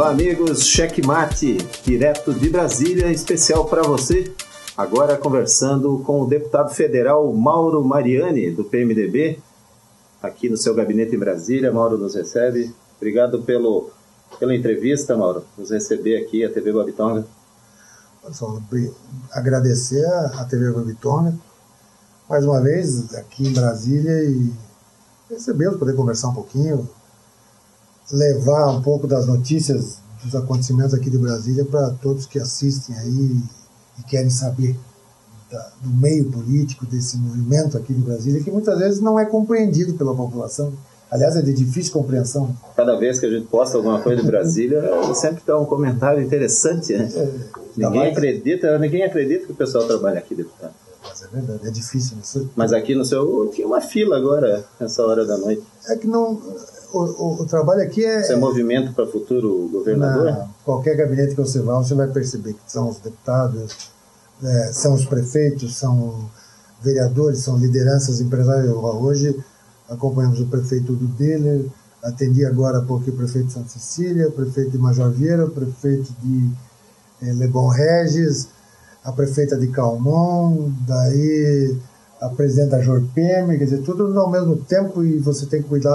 Olá, amigos, Checkmate, direto de Brasília, especial para você. Agora conversando com o deputado federal Mauro Mariani, do PMDB, aqui no seu gabinete em Brasília. Mauro nos recebe. Obrigado pela entrevista, Mauro, nos receber aqui, a TV Babitonga. Só agradecer a TV Babitonga, mais uma vez aqui em Brasília, e recebê-los, poder conversar um pouquinho, levar um pouco das notícias dos acontecimentos aqui de Brasília para todos que assistem aí e querem saber do meio político, desse movimento aqui de Brasília, que muitas vezes não é compreendido pela população. Aliás, é de difícil compreensão. Cada vez que a gente posta alguma coisa de Brasília, sempre dá um comentário interessante, né? Ninguém acredita que o pessoal trabalha aqui, deputado. Mas é verdade, é difícil. Né? Mas aqui no seu tinha uma fila agora, nessa hora da noite. É que não... O trabalho aqui é... Isso é movimento para futuro governador? Qualquer gabinete que você vá, você vai perceber que são os deputados, são os prefeitos, são vereadores, são lideranças empresariais. Hoje acompanhamos o prefeito do Deller, atendi agora há pouco o prefeito de Santa Cecília, o prefeito de Major Vieira, o prefeito de Leblon Regis, a prefeita de Calmon, daí a presidente da Jorpem, quer dizer, tudo ao mesmo tempo, e você tem que cuidar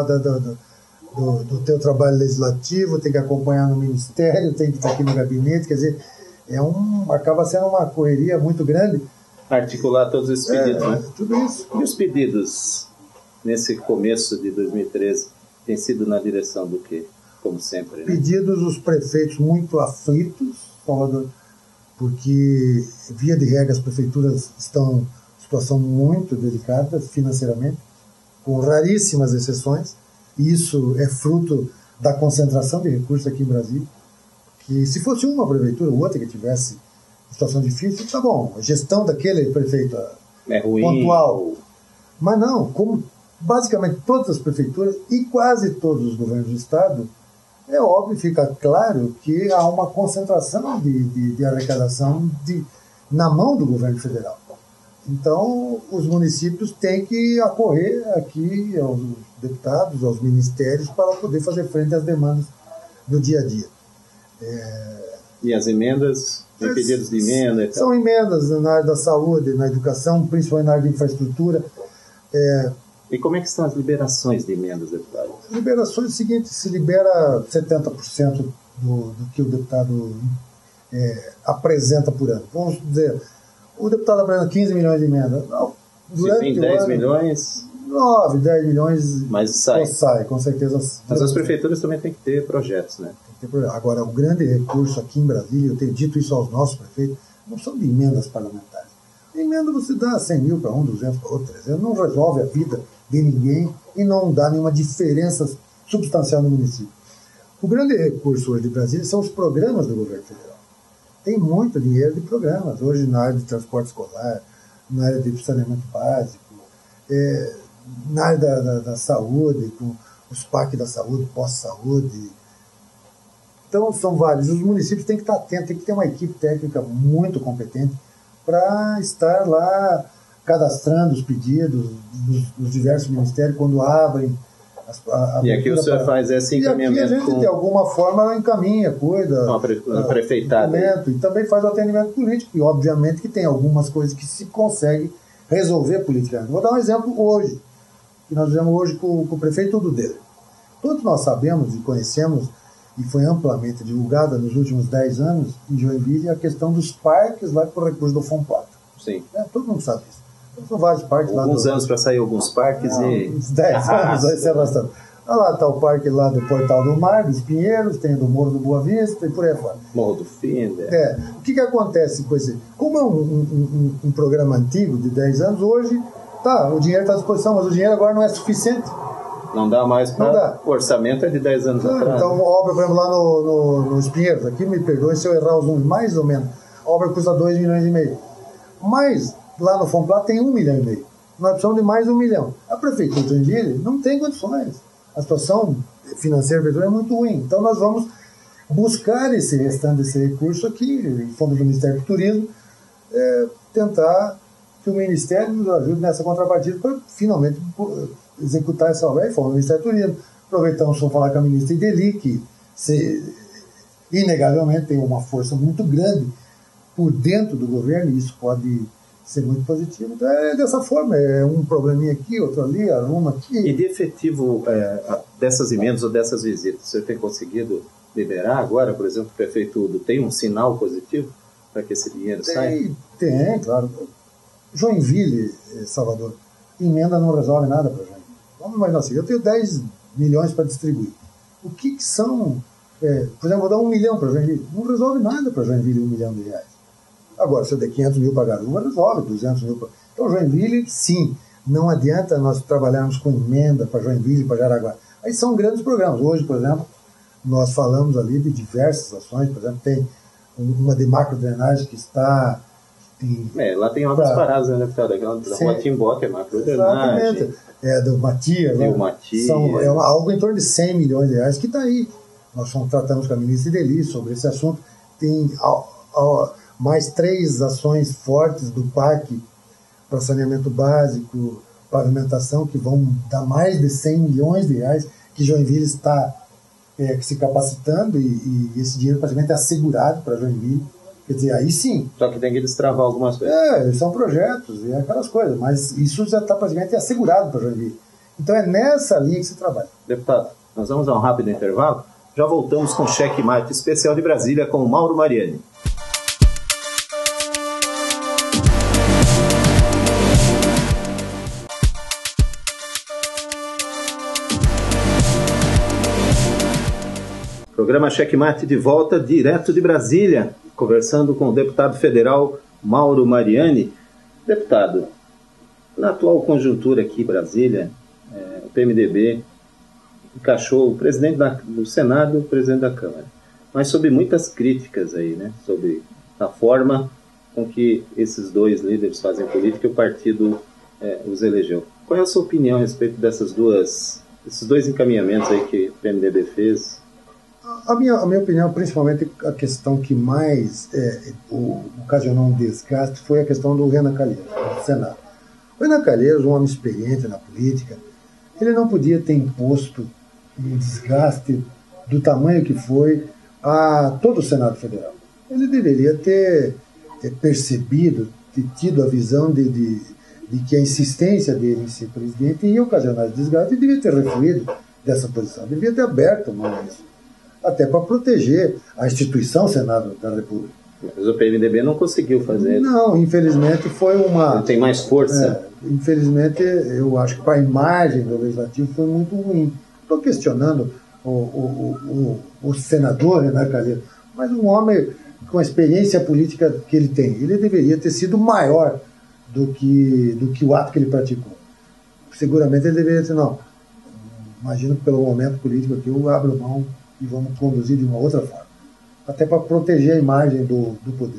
do teu trabalho legislativo, tem que acompanhar no ministério, tem que estar aqui no gabinete, quer dizer, acaba sendo uma correria muito grande. Articular todos esses pedidos, né? Tudo isso. E os pedidos nesse começo de 2013 têm sido na direção do quê? Como sempre, né? Pedidos os prefeitos muito aflitos, Salvador, porque, via de regra, as prefeituras estão em situação muito delicada financeiramente, com raríssimas exceções, e isso é fruto da concentração de recursos aqui em Brasília, que se fosse uma prefeitura ou outra que tivesse situação difícil, tá bom, a gestão daquele prefeito é ruim, pontual, mas não, como basicamente todas as prefeituras e quase todos os governos do estado, é óbvio, fica claro que há uma concentração de arrecadação na mão do governo federal. Então, os municípios têm que acorrer aqui aos deputados, aos ministérios, para poder fazer frente às demandas do dia a dia. E as emendas? Tem pedidos de emenda? E tal. São emendas na área da saúde, na educação, principalmente na área de infraestrutura. E como é que estão as liberações de emendas, deputado? Liberações é o seguinte: se libera 70% do que o deputado apresenta por ano. Vamos dizer, o deputado apresenta 15 milhões de emenda. Se tem 10 milhões... 9, 10 milhões... Mas sai. Com certeza. Mas as prefeituras também têm que ter projetos, né? Agora, o grande recurso aqui em Brasília, eu tenho dito isso aos nossos prefeitos, não são de emendas parlamentares. Emenda você dá 100 mil para um, 200 para outro, 300, não resolve a vida de ninguém e não dá nenhuma diferença substancial no município. O grande recurso hoje de Brasília são os programas do governo federal. Tem muito dinheiro de programas, hoje na área de transporte escolar, na área de saneamento básico, na área da saúde, com os PAC da saúde, pós-saúde. Então, são vários. Os municípios têm que estar atentos, tem que ter uma equipe técnica muito competente para estar lá cadastrando os pedidos dos diversos ministérios quando abrem. E aqui o senhor faz esse encaminhamento? E aqui a gente, de alguma forma, encaminha, cuida. A prefeitada. E também faz o atendimento político. E, obviamente, que tem algumas coisas que se consegue resolver politicamente. Vou dar um exemplo hoje, que nós fizemos hoje com o prefeito do Deller. Todos nós sabemos e conhecemos, e foi amplamente divulgada nos últimos 10 anos, em Joinville, a questão dos parques lá com o recurso do FONPLATA. Sim. Todo mundo sabe isso. São vários parques alguns anos para sair alguns parques e... Uns 10 anos, vai ser bastante. Lá está o parque lá do Portal do Mar, dos Pinheiros, tem do Morro do Boa Vista e por aí fora. Morro do Finder. O que acontece com esse? Como é um programa antigo, de 10 anos, hoje, o dinheiro está à disposição, mas o dinheiro agora não é suficiente. Não dá mais para... O orçamento é de 10 anos atrás. Então, a obra, por exemplo, lá nos Pinheiros, aqui me perdoe se eu errar os números, mais ou menos, a obra custa 2,5 milhões. Mas, lá no FONPLATA tem 1,5 milhão. Nós precisamos de mais 1 milhão. A Prefeitura de Joinville não tem condições. A situação financeira da Prefeitura é muito ruim. Então, nós vamos buscar esse restante desse recurso aqui, em fundo do Ministério do Turismo, tentar que o Ministério nos ajude nessa contrapartida para finalmente executar essa obra. Aí foi o Ministério do Turismo. Aproveitamos para falar com a ministra Ideli, que inegavelmente tem uma força muito grande por dentro do governo, e isso pode ser muito positivo. Então é dessa forma, é um probleminha aqui, outro ali, arruma aqui. E de efetivo dessas emendas ou dessas visitas, você tem conseguido liberar agora, por exemplo, o prefeito Udo, tem um sinal positivo para que esse dinheiro saia? Tem, claro. Joinville, Salvador, emenda não resolve nada para Joinville. Vamos imaginar assim, eu tenho 10 milhões para distribuir. O que são, por exemplo, vou dar 1 milhão para Joinville, não resolve nada para Joinville 1 milhão de reais. Agora, se eu der 500 mil para Garuva, resolve 200 mil para... Então, Joinville, sim, não adianta nós trabalharmos com emenda para Joinville e para Jaraguá. Aí são grandes programas. Hoje, por exemplo, nós falamos ali de diversas ações, por exemplo, tem uma de macrodrenagem que está... lá tem obras paradas, né, deputado? Aquela da Rua Timbó, que é macrodrenagem. Exatamente. Do Matias. Né? Matias. Algo em torno de 100 milhões de reais que está aí. Nós tratamos com a ministra Ideli sobre esse assunto. Tem mais 3 ações fortes do PAC para saneamento básico, pavimentação, que vão dar mais de 100 milhões de reais, que Joinville está se capacitando, e esse dinheiro praticamente é assegurado para Joinville. Quer dizer, aí sim. Só que tem que destravar algumas coisas. São projetos e aquelas coisas, mas isso já está praticamente assegurado para Joinville. Então é nessa linha que se trabalha. Deputado, nós vamos a um rápido intervalo. Já voltamos com o Cheque Mate especial de Brasília com o Mauro Mariani. Programa Cheque Mate de volta, direto de Brasília, conversando com o deputado federal Mauro Mariani. Deputado, na atual conjuntura aqui em Brasília, o PMDB encaixou o presidente do Senado e o presidente da Câmara, mas sob muitas críticas aí, né, sobre a forma com que esses dois líderes fazem política e o partido os elegeu. Qual é a sua opinião a respeito desses dois encaminhamentos aí que o PMDB fez? A minha opinião, principalmente a questão que mais ocasionou um desgaste foi a questão do Renan Calheiros, do Senado. O Renan Calheiros, um homem experiente na política, ele não podia ter imposto um desgaste do tamanho que foi a todo o Senado Federal. Ele deveria ter percebido, ter tido a visão de que a insistência dele em ser presidente ia ocasionar desgaste e devia ter refluído dessa posição, devia ter aberto mão a isso, até para proteger a instituição Senado da República. Mas o PMDB não conseguiu fazer. Não, infelizmente foi uma... Ele tem mais força. Infelizmente, eu acho que para a imagem do Legislativo foi muito ruim. Estou questionando o senador Renan Calheiros, mas um homem com a experiência política que ele tem, ele deveria ter sido maior do que o ato que ele praticou. Seguramente ele deveria ter, não, imagino que pelo momento político aqui eu abro mão e vamos conduzir de uma outra forma, até para proteger a imagem do poder.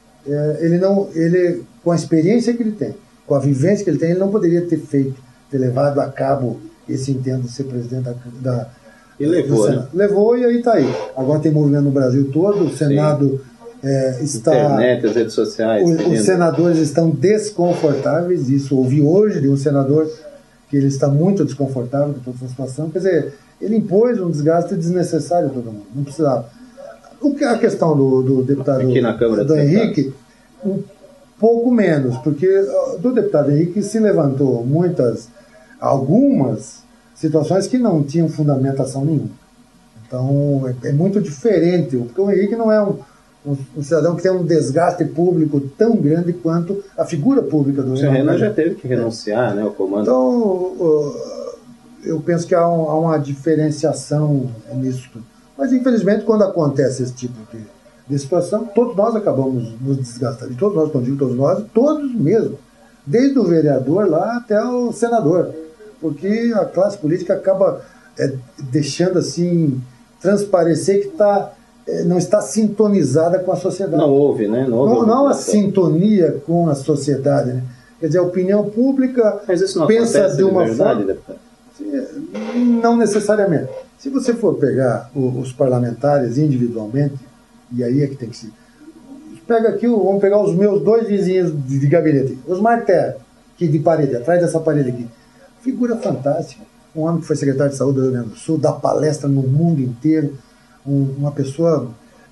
Ele, com a experiência que ele tem, com a vivência que ele tem, ele não poderia ter levado a cabo esse intento de ser presidente e levou, do Senado. Né? Levou, e aí está aí. Agora tem movimento no Brasil todo, o Senado está... Internet, as redes sociais. Os senadores estão desconfortáveis, isso ouvi hoje de um senador que ele está muito desconfortável com toda essa situação. Quer dizer, ele impôs um desgaste desnecessário a todo mundo, não precisava. A questão do deputado aqui na Câmara do Henrique, um pouco menos, porque do deputado Henrique se levantou algumas situações que não tinham fundamentação nenhuma. Então é muito diferente, porque o Henrique não é um cidadão que tem um desgaste público tão grande quanto a figura pública do Henrique. O Renan já teve que renunciar, né, ao comando. Então eu penso que há uma diferenciação nisso tudo. Mas, infelizmente, quando acontece esse tipo de situação, todos nós acabamos nos desgastando. E todos nós, quando digo todos nós, todos mesmo. Desde o vereador lá até o senador. Porque a classe política acaba deixando, assim, transparecer que não está sintonizada com a sociedade. Não houve, né? Não a sintonia com a sociedade, né? Quer dizer, a opinião pública pensa de uma forma... Não necessariamente. Se você for pegar os parlamentares individualmente, e aí é que tem que ser. Pega aqui, vamos pegar os meus 2 vizinhos de gabinete. Os Martel, que de parede, atrás dessa parede aqui. Figura fantástica. Um homem que foi secretário de saúde do Rio Grande do Sul, dá palestra no mundo inteiro. Uma pessoa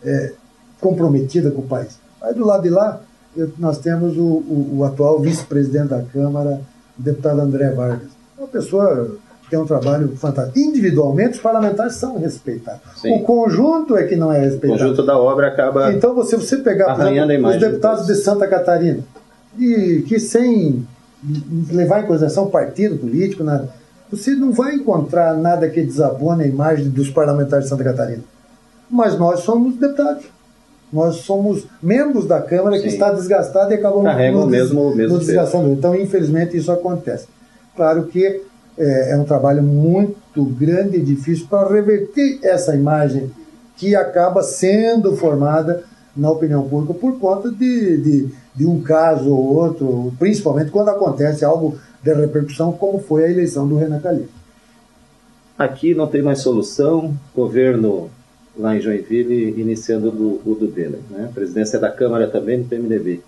comprometida com o país. Aí do lado de lá, nós temos o atual vice-presidente da Câmara, o deputado André Vargas. Uma pessoa que tem um trabalho fantástico. Individualmente, os parlamentares são respeitados. Sim. O conjunto é que não é respeitado. O conjunto da obra acaba. Então, você pegar, por exemplo, os deputados de Santa Catarina, que sem levar em consideração partido político, nada, você não vai encontrar nada que desabone a imagem dos parlamentares de Santa Catarina. Mas nós somos deputados. Nós somos membros da Câmara. Sim. Que está desgastada e acabamos nos desgastando. Então, infelizmente, isso acontece. Claro que é um trabalho muito grande e difícil para reverter essa imagem que acaba sendo formada na opinião pública por conta de um caso ou outro, principalmente quando acontece algo de repercussão, como foi a eleição do Renan Calheiros. Aqui não tem mais solução, governo lá em Joinville iniciando o do Deller, né? Presidência da Câmara também do PMDB.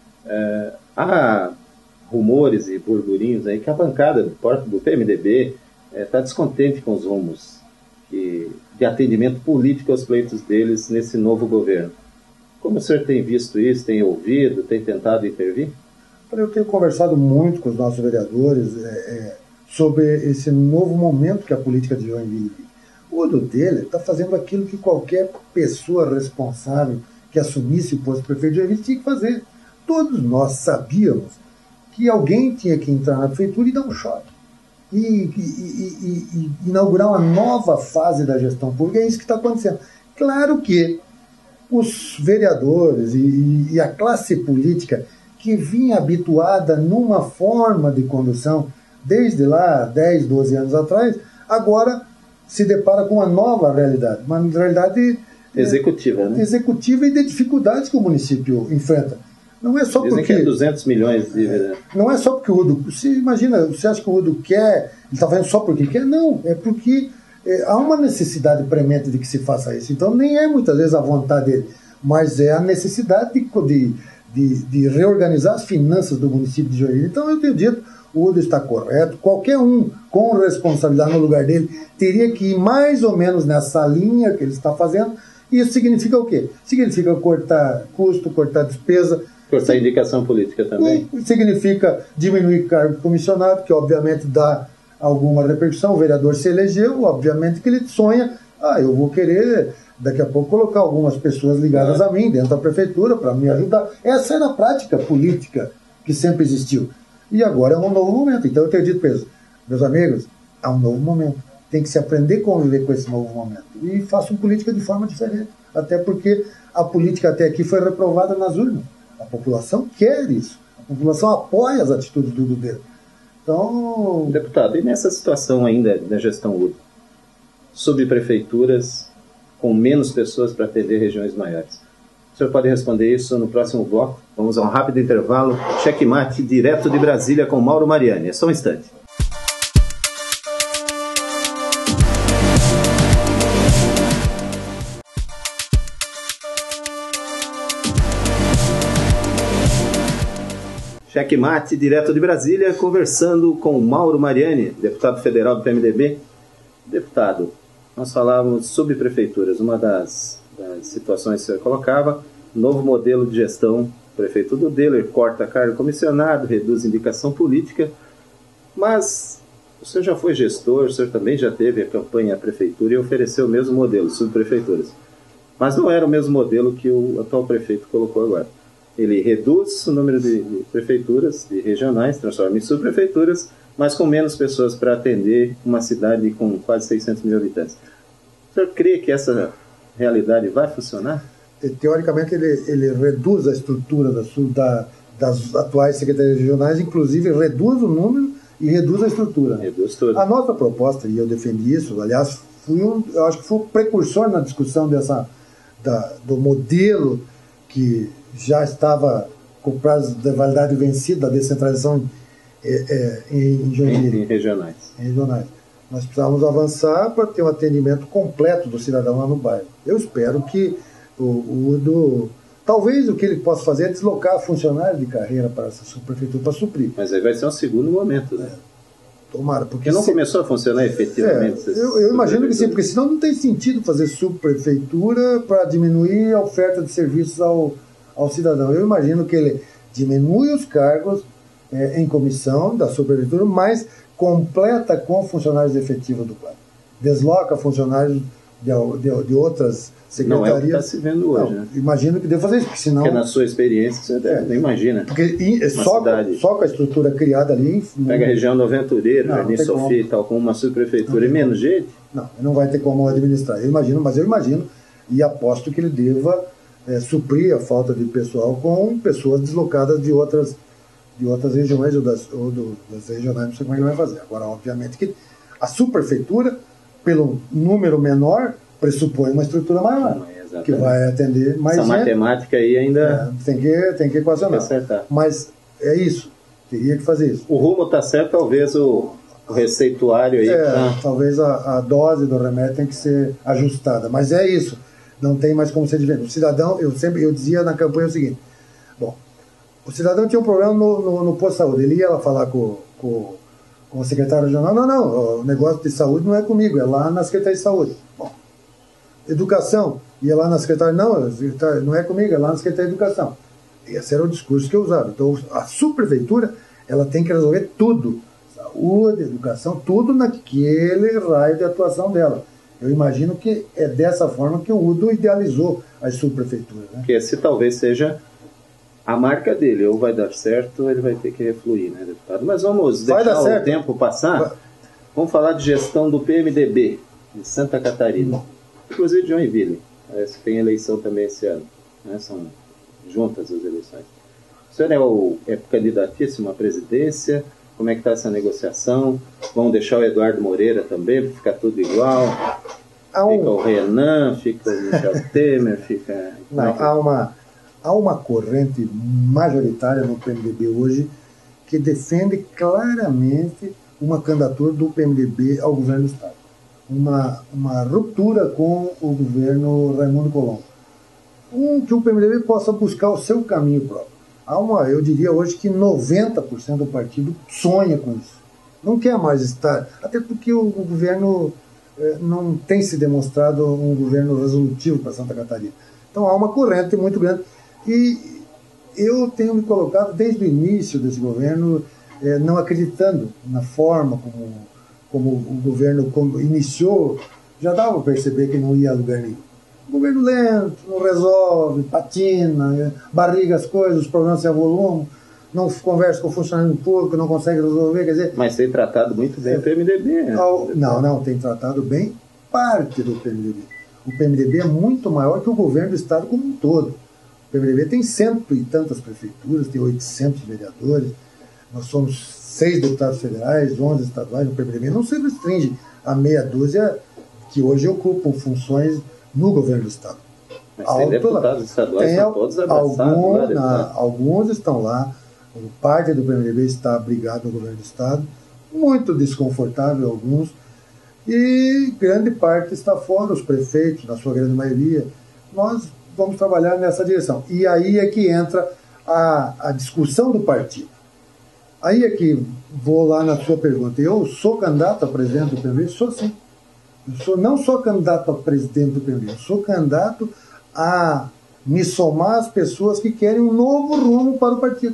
Há rumores e burburinhos aí que a bancada do PMDB está descontente com os rumos de atendimento político aos pleitos deles nesse novo governo. Como o senhor tem visto isso, tem ouvido, tem tentado intervir? Eu tenho conversado muito com os nossos vereadores sobre esse novo momento que a política de Joinville vive. O Udo Deller está fazendo aquilo que qualquer pessoa responsável que assumisse o posto de prefeito de Joinville tinha que fazer. Todos nós sabíamos que alguém tinha que entrar na prefeitura e dar um choque. E inaugurar uma nova fase da gestão pública. É isso que está acontecendo. Claro que os vereadores e a classe política que vinha habituada numa forma de condução desde lá 10, 12 anos atrás, agora se depara com uma nova realidade, uma realidade executiva, né? Executiva e de dificuldades que o município enfrenta. Não é só Dizem porque que é 200 milhões de... Não é só porque o Udo... Você acha que o Udo quer... Ele está fazendo só porque quer? Não, é porque há uma necessidade premente de que se faça isso. Então nem é muitas vezes a vontade dele, mas é a necessidade de reorganizar as finanças do município de Joinville. Então eu tenho dito, o Udo está correto, qualquer um com responsabilidade no lugar dele teria que ir mais ou menos nessa linha que ele está fazendo. E isso significa o quê? Significa cortar custo, cortar despesa, cortar indicação política também. Significa diminuir cargo comissionado, que obviamente dá alguma repercussão. O vereador se elegeu, obviamente que ele sonha, eu vou querer daqui a pouco colocar algumas pessoas ligadas a mim dentro da prefeitura para me ajudar. Essa era a prática política que sempre existiu. E agora é um novo momento. Então eu tenho dito para eles, meus amigos, há um novo momento. Tem que se aprender a conviver com esse novo momento. E façam política de forma diferente. Até porque a política até aqui foi reprovada nas urnas. A população quer isso. A população apoia as atitudes do Udo Deller. Então... Deputado, e nessa situação ainda da gestão Udo? Subprefeituras com menos pessoas para atender regiões maiores. O senhor pode responder isso no próximo bloco. Vamos a um rápido intervalo. Checkmate direto de Brasília com Mauro Mariani. É só um instante. Checkmate direto de Brasília, conversando com Mauro Mariani, deputado federal do PMDB. Deputado, nós falávamos sobre prefeituras. Uma das situações que o senhor colocava, novo modelo de gestão, prefeito Udo Deller corta cargo comissionado, reduz indicação política, mas o senhor já foi gestor, o senhor também já teve a campanha à prefeitura e ofereceu o mesmo modelo, subprefeituras. Mas não era o mesmo modelo que o atual prefeito colocou agora. Ele reduz o número de prefeituras, de regionais, transforma em subprefeituras, mas com menos pessoas para atender uma cidade com quase 600 mil habitantes. O senhor crê que essa realidade vai funcionar? Teoricamente, ele reduz a estrutura das atuais secretarias regionais, inclusive reduz o número e reduz a estrutura. Reduz tudo. A nossa proposta, e eu defendi isso, aliás, eu acho que fui o precursor na discussão do modelo que já estava com prazo de validade vencido da descentralização em Joinville. Em regionais. Nós precisávamos avançar para ter um atendimento completo do cidadão lá no bairro. Eu espero que o Udo... Talvez o que ele possa fazer é deslocar funcionários de carreira para essa subprefeitura para suprir. Mas aí vai ser um segundo momento, né? Tomara. Porque não começou a funcionar efetivamente. Eu imagino que sim, porque senão não tem sentido fazer subprefeitura para diminuir a oferta de serviços ao cidadão. Eu imagino que ele diminui os cargos em comissão da subprefeitura, mas completa com funcionários efetivos do plano. Desloca funcionários de outras secretarias. Não é o que está se vendo hoje, né? Imagino que deve fazer isso, porque senão... Porque na sua experiência, você não imagina. Porque só com a estrutura criada ali... Pega a região do Aventureiro, Jardim Sofia e tal, com uma subprefeitura e menos gente. Não vai ter como administrar. Eu imagino e aposto que ele deva suprir a falta de pessoal com pessoas deslocadas de outras regiões ou das regionais, não sei como ele vai fazer. Agora, obviamente que a subprefeitura, pelo número menor, pressupõe uma estrutura maior, que vai atender mais gente. Essa matemática aí ainda tem que equacionar. Acertar. Mas é isso, teria que fazer isso. O rumo está certo, talvez o receituário aí... Talvez a dose do remédio tem que ser ajustada, mas é isso, não tem mais como ser diferente. O cidadão, eu dizia na campanha o seguinte, o cidadão tinha um problema no posto de saúde, ele ia lá falar com o secretário regional, não, o negócio de saúde não é comigo, é lá na Secretaria de Saúde. Educação, ia lá na Secretaria, não é comigo, é lá na Secretaria de Educação. Esse era o discurso que eu usava. Então, a subprefeitura, ela tem que resolver tudo, saúde, educação, tudo naquele raio de atuação dela. Eu imagino que é dessa forma que o Udo idealizou as subprefeituras. Né? Que esse talvez seja a marca dele, ou vai dar certo, ou ele vai ter que refluir, né, deputado? Mas vamos deixar o tempo passar. Vamos falar de gestão do PMDB de Santa Catarina, inclusive de Joinville. Parece que tem eleição também esse ano, né? São juntas as eleições. O senhor é candidatíssimo à presidência? Como é que está essa negociação? Vão deixar o Eduardo Moreira também, para ficar tudo igual? Fica o Renan, fica o Michel Temer, fica... Não, há uma corrente majoritária no PMDB hoje que defende claramente uma candidatura do PMDB ao governo do Estado. Uma ruptura com o governo Raimundo Colombo. Que o PMDB possa buscar o seu caminho próprio. Eu diria hoje que 90% do partido sonha com isso. Não quer mais estar, até porque o governo não tem se demonstrado um governo resolutivo para Santa Catarina. Então há uma corrente muito grande. E eu tenho me colocado desde o início desse governo não acreditando na forma como o governo iniciou, já dava para perceber que não ia a lugar nenhum. O governo lento, não resolve, patina, barriga as coisas, os problemas se avolumam, não conversa com o funcionário público, não consegue resolver, quer dizer... Mas tem tratado muito bem o PMDB, né? Não, tem tratado bem parte do PMDB. O PMDB é muito maior que o governo do Estado como um todo. O PMDB tem 100 e tantas prefeituras, tem 800 vereadores, nós somos 6 deputados federais, 11 estaduais. O PMDB não se restringe a meia dúzia que hoje ocupam funções no governo do Estado. Mas tem deputados estaduais, são todos abraçados. Alguns estão lá, parte do PMDB está abrigado no governo do Estado, muito desconfortável alguns, e grande parte está fora, os prefeitos, na sua grande maioria. Nós vamos trabalhar nessa direção. E aí é que entra a discussão do partido. Aí é que vou lá na sua pergunta. Eu sou candidato a presidente do PMDB? Sou sim. Não sou candidato a presidente do PMDB, eu sou candidato a me somar às pessoas que querem um novo rumo para o partido.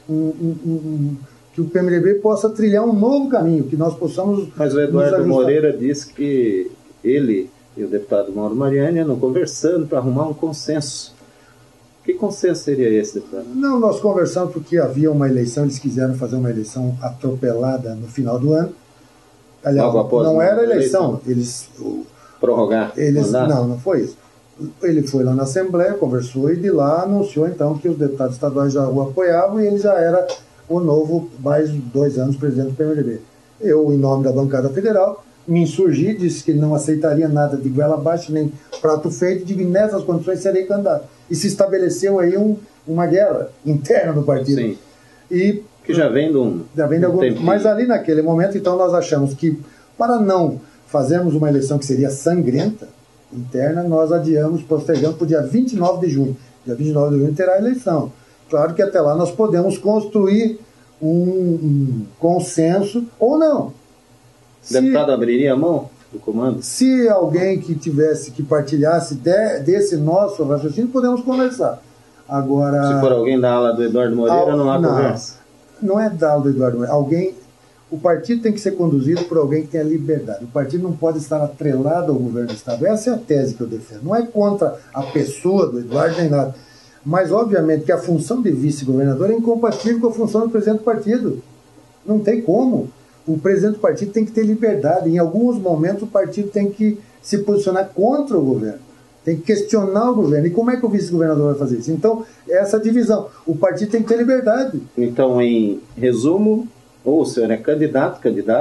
Que o PMDB possa trilhar um novo caminho, que nós possamos... Mas o Eduardo Moreira disse que ele e o deputado Mauro Mariani andam conversando para arrumar um consenso. Que consenso seria esse, deputado? Não, nós conversamos porque havia uma eleição, eles quiseram fazer uma eleição atropelada no final do ano. Aliás, não era eleição, eles... Prorrogar? Não foi isso. Ele foi lá na Assembleia, conversou e de lá anunciou então que os deputados estaduais já o apoiavam e ele já era o novo, mais 2 anos, presidente do PMDB. Eu, em nome da bancada federal, me insurgi, disse que não aceitaria nada de goela abaixo, nem prato feito, de que nessas condições serei candidato. E se estabeleceu aí uma guerra interna no partido. Sim. E que já vem de um tempo. Mas ali naquele momento, então, nós achamos que para não fazermos uma eleição que seria sangrenta, interna, nós adiamos, postergamos para o dia 29 de junho. Dia 29 de junho terá a eleição. Claro que até lá nós podemos construir um consenso ou não. O deputado abriria a mão do comando? Se alguém que partilhasse desse nosso raciocínio, podemos conversar. Agora, se for alguém da ala do Eduardo Moreira, não há conversa? Não é da ala do Eduardo Moreira. O partido tem que ser conduzido por alguém que tenha liberdade. O partido não pode estar atrelado ao governo do Estado. Essa é a tese que eu defendo. Não é contra a pessoa do Eduardo nem nada. Mas, obviamente, que a função de vice-governador é incompatível com a função do presidente do partido. Não tem como. O presidente do partido tem que ter liberdade. Em alguns momentos, o partido tem que se posicionar contra o governo. Tem que questionar o governo. E como é que o vice-governador vai fazer isso? Então, essa divisão. O partido tem que ter liberdade. Então, em resumo, ou o senhor é candidato,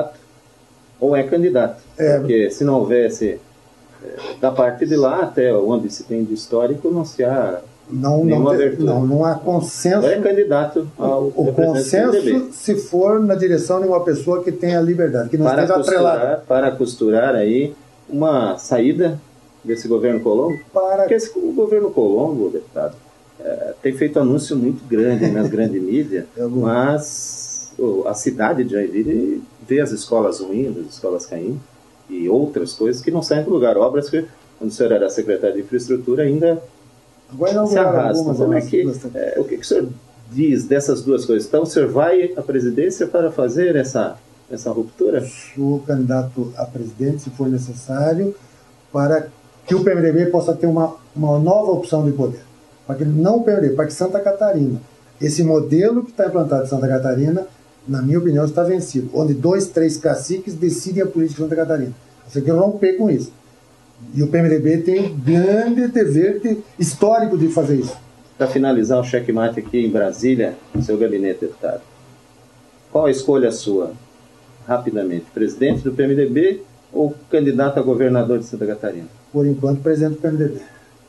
ou é candidato. Porque se não houvesse, da parte de lá até onde se tem de histórico, não se há nenhuma abertura. Não há consenso. Ou é candidato ao o consenso se for na direção de uma pessoa que tenha liberdade, que não esteja atrelada. Para costurar aí uma saída desse governo Colombo? Porque o governo Colombo, deputado, tem feito anúncio muito grande nas grandes mídias, mas a cidade de Joinville vê as escolas ruindo, as escolas caindo, e outras coisas que não saem do lugar. Obras que, quando o senhor era secretário de infraestrutura, ainda se arrastam. O que o senhor diz dessas duas coisas? Então, o senhor vai à presidência para fazer essa ruptura? Sou candidato a presidente, se for necessário, para que o PMDB possa ter uma nova opção de poder. Para que não o PMDB, para que Santa Catarina, esse modelo que está implantado em Santa Catarina, na minha opinião, está vencido. Onde 2, 3 caciques decidem a política de Santa Catarina. Você tem que romper com isso. E o PMDB tem um grande dever histórico de fazer isso. Para finalizar o checkmate aqui em Brasília, no seu gabinete, deputado, qual a escolha sua? Rapidamente, presidente do PMDB ou candidato a governador de Santa Catarina? Por enquanto, presidente do PMDB.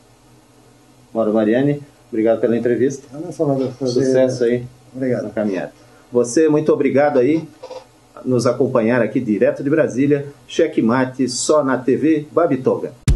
Mauro Mariani, obrigado pela entrevista. Sucesso aí. Obrigado. Na caminhada. Você, muito obrigado aí nos acompanhar aqui direto de Brasília. Checkmate só na TV Babitonga.